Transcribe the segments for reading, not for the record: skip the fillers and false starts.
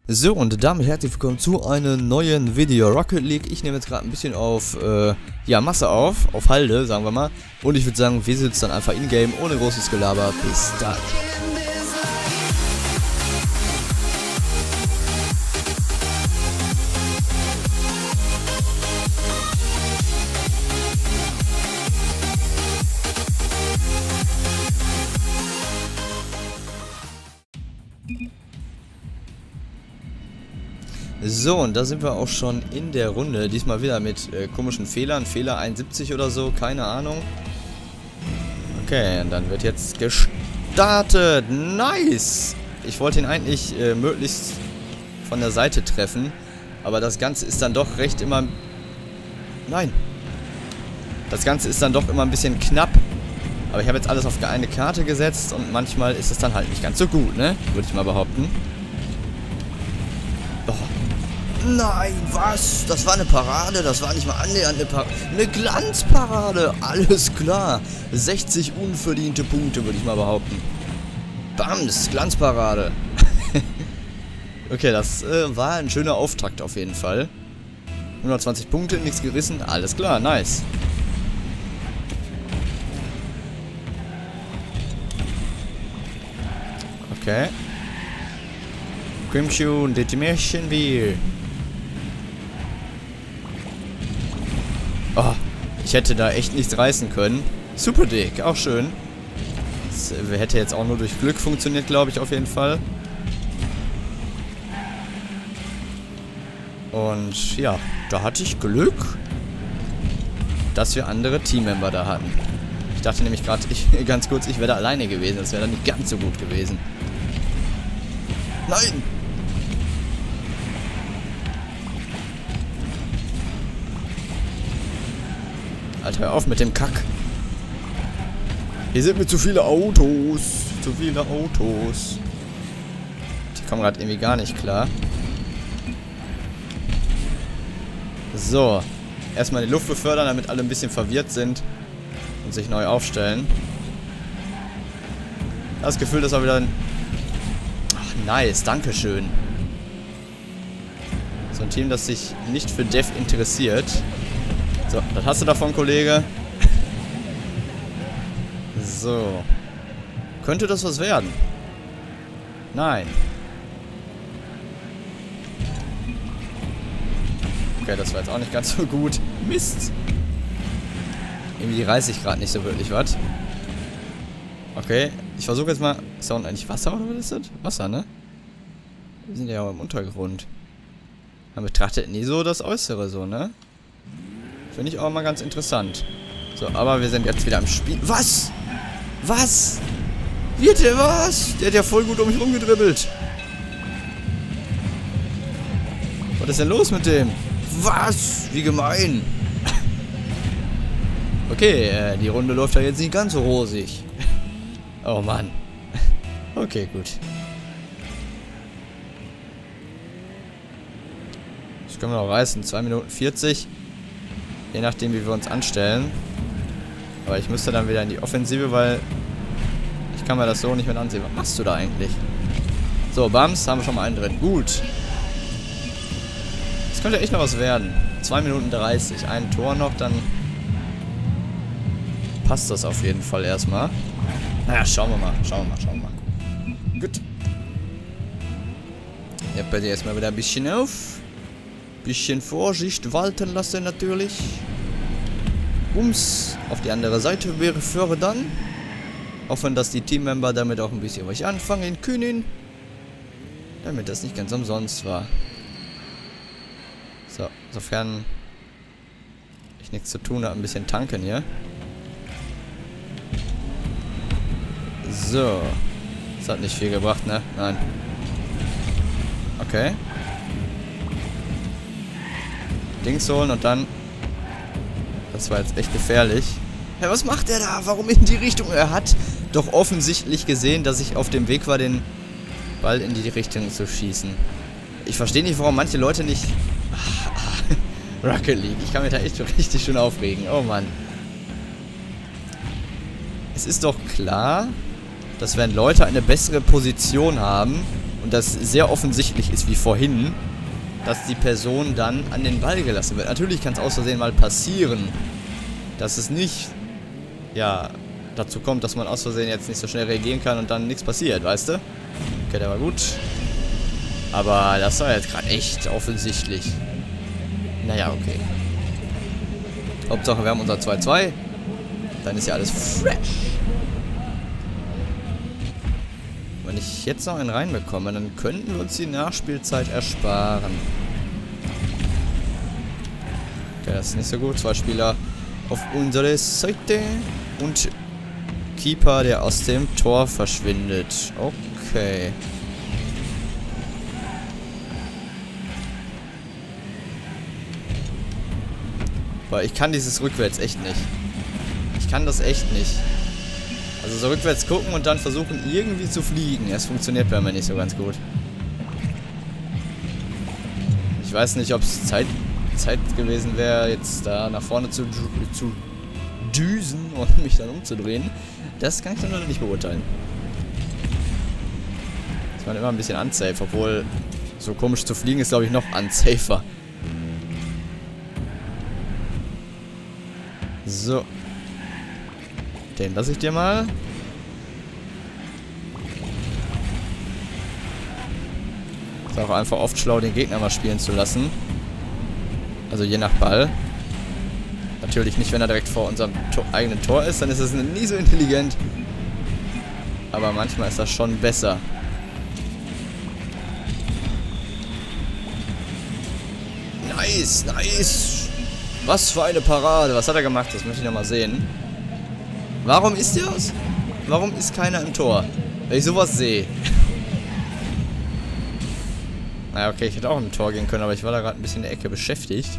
So, und damit herzlich willkommen zu einem neuen Video Rocket League. Ich nehme jetzt gerade ein bisschen auf, Masse auf Halde, sagen wir mal. Und ich würde sagen, wir sitzen dann einfach in-game, ohne großes Gelaber. Bis dann. So, und da sind wir auch schon in der Runde. Diesmal wieder mit komischen Fehlern. Fehler 71 oder so, keine Ahnung. Okay, und dann wird jetzt gestartet. Nice! Ich wollte ihn eigentlich möglichst von der Seite treffen. Aber das Ganze ist dann doch recht immer... Nein! Das Ganze ist dann doch immer ein bisschen knapp. Aber ich habe jetzt alles auf eine Karte gesetzt. Und manchmal ist es dann halt nicht ganz so gut, ne? Würde ich mal behaupten. Nein, was? Das war eine Parade, das war nicht mal annähernd eine Glanzparade. Alles klar. 60 unverdiente Punkte, würde ich mal behaupten. Bams, Glanzparade. Okay, das war ein schöner Auftakt auf jeden Fall. 120 Punkte, nichts gerissen. Alles klar, nice. Okay. Crimshoe und Detimation Wheel. Oh, ich hätte da echt nichts reißen können. Super dick, auch schön. Das hätte jetzt auch nur durch Glück funktioniert, glaube ich, auf jeden Fall. Und ja, da hatte ich Glück, dass wir andere Teammember da hatten. Ich dachte nämlich gerade, ganz kurz, ich wäre da alleine gewesen. Das wäre dann nicht ganz so gut gewesen. Nein! Alter, hör auf mit dem Kack. Hier sind mir zu viele Autos. Zu viele Autos. Die kommen gerade irgendwie gar nicht klar. So. Erstmal die Luft befördern, damit alle ein bisschen verwirrt sind. Und sich neu aufstellen. Das Gefühl, dass er wieder... Ach, nice. Dankeschön. So ein Team, das sich nicht für Dev interessiert. So, das hast du davon, Kollege. So. Könnte das was werden? Nein. Okay, das war jetzt auch nicht ganz so gut. Mist. Irgendwie reiße ich gerade nicht so wirklich was. Okay, ich versuche jetzt mal... Ist da unten eigentlich Wasser oder was ist das? Wasser, ne? Wir sind ja auch im Untergrund. Man betrachtet nie so das Äußere so, ne? Finde ich auch mal ganz interessant. So, aber wir sind jetzt wieder am Spiel. Was? Was? Wie hat der was? Der hat ja voll gut um mich rumgedribbelt. Was ist denn los mit dem? Was? Wie gemein. Okay, die Runde läuft ja jetzt nicht ganz so rosig. Oh Mann. Okay, gut. Das können wir noch reißen. 2 Minuten 40. Je nachdem, wie wir uns anstellen. Aber ich müsste dann wieder in die Offensive, weil ich kann mir das so nicht mehr ansehen. Was machst du da eigentlich? So, Bams, haben wir schon mal einen drin. Gut. Das könnte echt noch was werden. 2 Minuten 30. Ein Tor noch, dann passt das auf jeden Fall erstmal. Naja, schauen wir mal. Schauen wir mal. Gut. Ja, bei dir erstmal wieder ein bisschen auf. Bisschen Vorsicht walten lassen natürlich. Bums. Auf die andere Seite wäre fördern. Hoffen, dass die Teammember damit auch ein bisschen was anfangen können. Damit das nicht ganz umsonst war. So, sofern ich nichts zu tun habe, ein bisschen tanken hier. So. Das hat nicht viel gebracht, ne? Nein. Okay. Dings holen und dann... Das war jetzt echt gefährlich. Ja, was macht er da? Warum in die Richtung? Er hat doch offensichtlich gesehen, dass ich auf dem Weg war, den Ball in die Richtung zu schießen. Ich verstehe nicht, warum manche Leute nicht... Rocket League. Ich kann mich da echt richtig schön aufregen. Oh Mann. Es ist doch klar, dass wenn Leute eine bessere Position haben und und das sehr offensichtlich ist wie vorhin, dass die Person dann an den Ball gelassen wird. Natürlich kann es aus Versehen mal passieren, dass es nicht, ja, dazu kommt, dass man aus Versehen jetzt nicht so schnell reagieren kann und dann nichts passiert, weißt du? Okay, der war gut. Aber das war jetzt gerade echt offensichtlich. Naja, okay. Hauptsache, wir haben unser 2-2. Dann ist ja alles fresh. Wenn ich jetzt noch einen reinbekomme, dann könnten wir uns die Nachspielzeit ersparen. Okay, das ist nicht so gut. 2 Spieler auf unserer Seite. Und Keeper, der aus dem Tor verschwindet. Okay. Weil ich kann dieses rückwärts echt nicht. Ich kann das echt nicht. Also so rückwärts gucken und dann versuchen irgendwie zu fliegen. Es funktioniert bei mir nicht so ganz gut. Ich weiß nicht, ob es Zeit gewesen wäre, jetzt da nach vorne zu düsen und mich dann umzudrehen. Das kann ich dann noch nicht beurteilen. Das war immer ein bisschen unsafe, obwohl so komisch zu fliegen ist, glaube ich, noch unsafer. So. Den lasse ich dir mal. Ist auch einfach oft schlau, den Gegner mal spielen zu lassen. Also je nach Ball. Natürlich nicht, wenn er direkt vor unserem eigenen Tor ist, dann ist es nie so intelligent. Aber manchmal ist das schon besser. Nice, nice. Was für eine Parade. Was hat er gemacht? Das möchte ich noch mal sehen. Warum ist der aus? Warum ist keiner im Tor? Wenn ich sowas sehe. Naja, okay, ich hätte auch im Tor gehen können, aber ich war da gerade ein bisschen in der Ecke beschäftigt.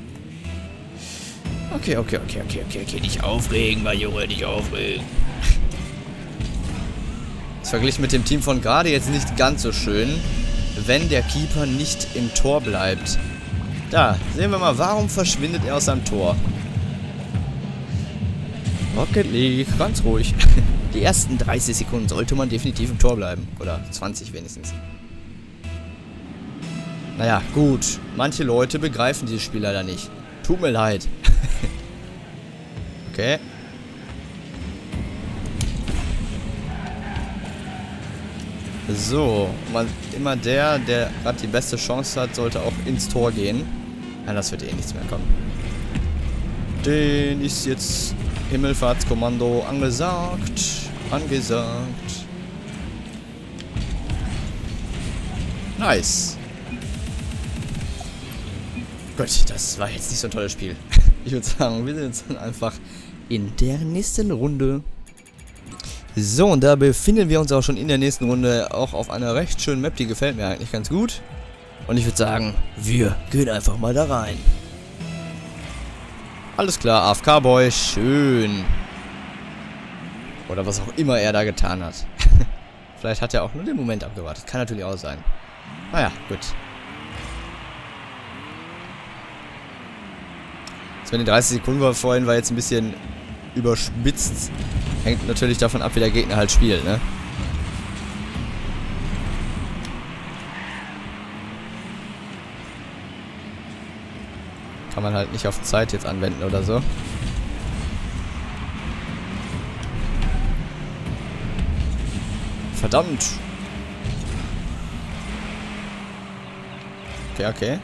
Okay. Nicht aufregen, mein Junge, nicht aufregen. Das verglichen mit dem Team von gerade jetzt nicht ganz so schön, wenn der Keeper nicht im Tor bleibt. Da, sehen wir mal, warum verschwindet er aus seinem Tor? Rocket League, ganz ruhig. Die ersten 30 Sekunden sollte man definitiv im Tor bleiben. Oder 20 wenigstens. Naja, gut. Manche Leute begreifen dieses Spiel leider nicht. Tut mir leid. Okay. So, immer der gerade die beste Chance hat, sollte auch ins Tor gehen. Ja, das wird eh nichts mehr kommen. Den ist jetzt Himmelfahrtskommando angesagt. Nice. Gut, das war jetzt nicht so ein tolles Spiel. Ich würde sagen, wir sehen uns dann einfach in der nächsten Runde. So, und da befinden wir uns auch schon in der nächsten Runde, auch auf einer recht schönen Map, die gefällt mir eigentlich ganz gut. Und ich würde sagen, wir gehen einfach mal da rein. Alles klar, AFK-Boy, schön. Oder was auch immer er da getan hat. Vielleicht hat er auch nur den Moment abgewartet, kann natürlich auch sein. Naja, gut. Das mit den 30 Sekunden war vorhin war jetzt ein bisschen überspitzt. Hängt natürlich davon ab, wie der Gegner halt spielt, ne? Kann man halt nicht auf Zeit jetzt anwenden oder so. Verdammt! Okay.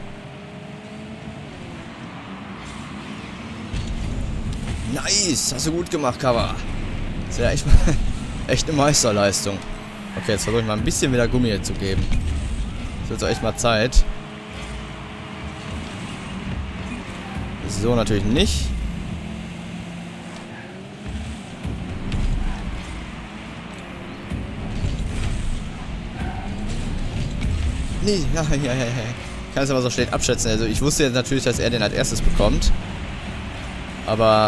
Nice! Hast du gut gemacht, Cover. Das ist ja echt eine Meisterleistung. Okay, jetzt versuche ich mal ein bisschen wieder Gummi zu geben. Das wird so echt mal Zeit. So natürlich nicht. Nee, ja. Kann es aber so schlecht abschätzen. Also ich wusste jetzt natürlich, dass er den als erstes bekommt. Aber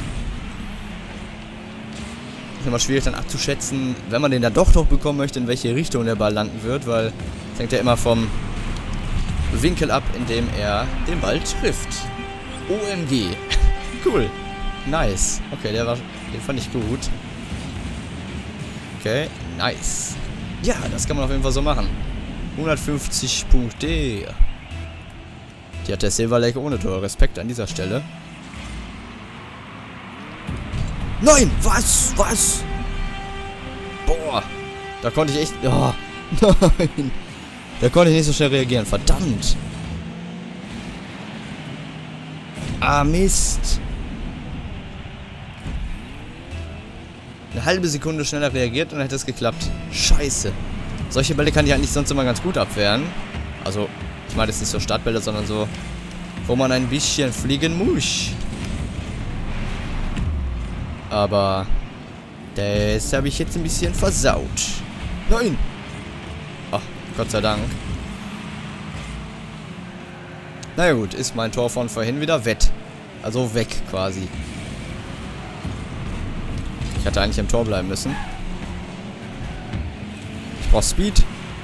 ist immer schwierig dann abzuschätzen, wenn man den da doch noch bekommen möchte, in welche Richtung der Ball landen wird, weil das hängt ja immer vom Winkel ab, in dem er den Ball trifft. OMG. Cool. Nice. Okay, den fand ich gut. Okay, nice. Ja, das kann man auf jeden Fall so machen. 150 Punkte. Die hat der Silver Lake ohne Tor. Respekt an dieser Stelle. Nein! Was? Was? Boah. Da konnte ich echt... Oh, nein. Da konnte ich nicht so schnell reagieren. Verdammt. Ah, Mist. Eine halbe Sekunde schneller reagiert und dann hätte es geklappt. Scheiße. Solche Bälle kann ich eigentlich sonst immer ganz gut abwehren. Also, ich meine jetzt nicht so Startbälle, sondern so, wo man ein bisschen fliegen muss. Aber das habe ich jetzt ein bisschen versaut. Nein! Ach, Gott sei Dank. Naja gut, ist mein Tor von vorhin wieder wett. Also weg quasi. Ich hätte eigentlich im Tor bleiben müssen. Ich brauche Speed.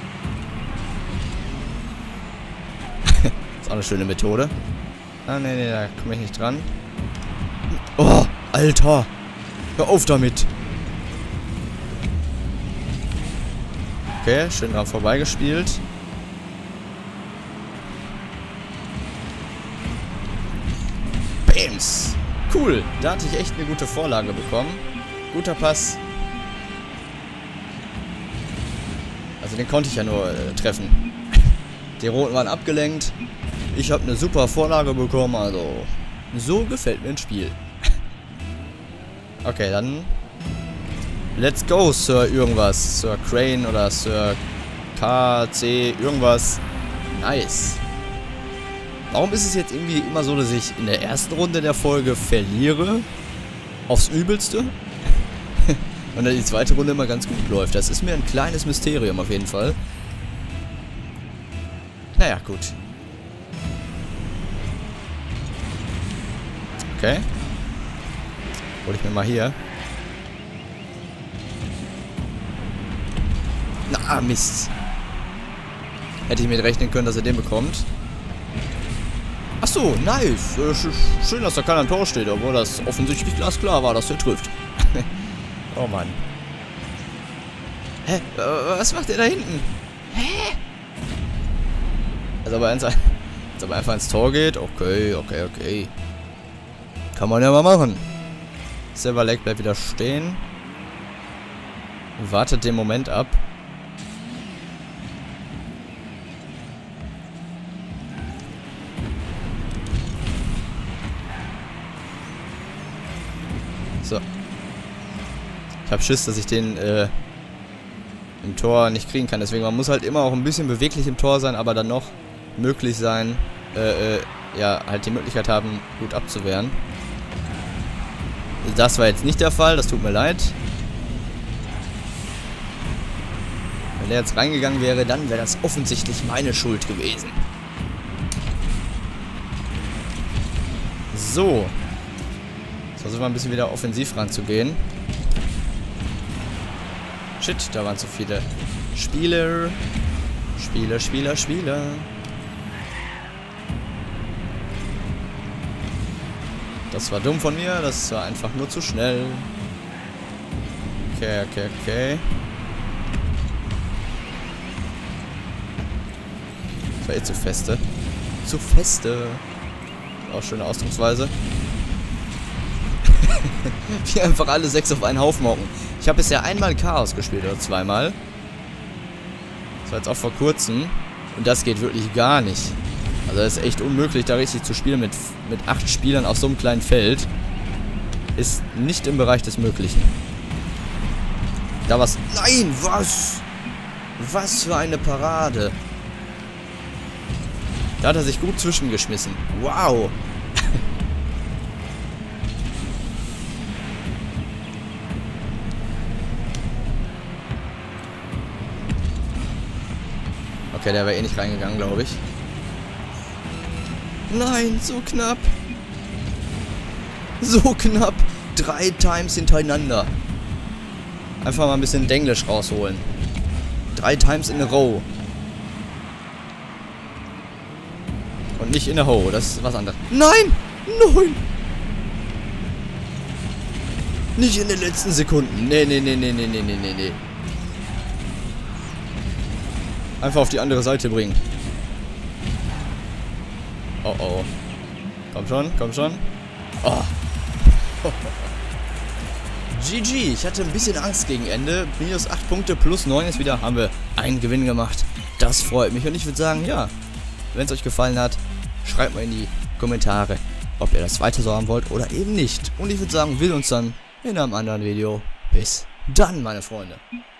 Ist auch eine schöne Methode. Ah, nee, da komme ich nicht dran. Oh, Alter. Hör auf damit. Okay, schön dran vorbeigespielt. Bams. Cool. Da hatte ich echt eine gute Vorlage bekommen. Guter Pass. Also den konnte ich ja nur treffen. Die Roten waren abgelenkt. Ich habe eine super Vorlage bekommen. Also so gefällt mir ein Spiel. Okay, dann let's go, Sir irgendwas. Sir Crane oder Sir KC irgendwas. Nice. Warum ist es jetzt irgendwie immer so, dass ich in der ersten Runde der Folge verliere? Aufs Übelste? Und dann die zweite Runde immer ganz gut läuft. Das ist mir ein kleines Mysterium auf jeden Fall. Naja, gut. Okay. Hol ich mir mal hier. Na, Mist. Hätte ich mit rechnen können, dass er den bekommt. Achso, nice. Schön, dass da keiner am Tor steht, obwohl das offensichtlich glasklar war, dass er trifft. Oh Mann. Hä? Was macht der da hinten? Hä? Also aber einfach ins Tor geht. Okay. Kann man ja mal machen. Silver Lake bleibt wieder stehen. Wartet den Moment ab. So. Ich habe Schiss, dass ich den im Tor nicht kriegen kann. Deswegen, man muss halt immer auch ein bisschen beweglich im Tor sein, aber dann noch möglich sein, ja, halt die Möglichkeit haben, gut abzuwehren. Das war jetzt nicht der Fall, das tut mir leid. Wenn der jetzt reingegangen wäre, dann wäre das offensichtlich meine Schuld gewesen. So. Jetzt versuchen wir ein bisschen wieder offensiv ranzugehen. Shit, da waren zu viele Spieler. Spieler. Das war dumm von mir, das war einfach nur zu schnell. Okay. Das war eh zu feste. Zu feste. Auch schöne Ausdrucksweise. Wie einfach alle 6 auf einen Haufen hocken. Ich habe bisher einmal Chaos gespielt oder zweimal. Das war jetzt auch vor kurzem. Und das geht wirklich gar nicht. Also das ist echt unmöglich, da richtig zu spielen mit 8 Spielern auf so einem kleinen Feld. Ist nicht im Bereich des Möglichen. Da war's... Nein, was? Was für eine Parade. Da hat er sich gut zwischengeschmissen. Wow. Okay, der wäre eh nicht reingegangen, glaube ich. Nein, so knapp. So knapp. 3 Times hintereinander. Einfach mal ein bisschen Denglisch rausholen. 3 Times in a row. Und nicht in a hoe, das ist was anderes. Nein! Nein! Nicht in den letzten Sekunden. Nee. einfach auf die andere Seite bringen. Oh oh. Komm schon, komm schon. Oh. GG, ich hatte ein bisschen Angst gegen Ende. Minus 8 Punkte, plus 9 ist wieder, haben wir einen Gewinn gemacht. Das freut mich und ich würde sagen, ja, wenn es euch gefallen hat, schreibt mal in die Kommentare, ob ihr das weiter so haben wollt oder eben nicht. Und ich würde sagen, wir sehen uns dann in einem anderen Video. Bis dann, meine Freunde.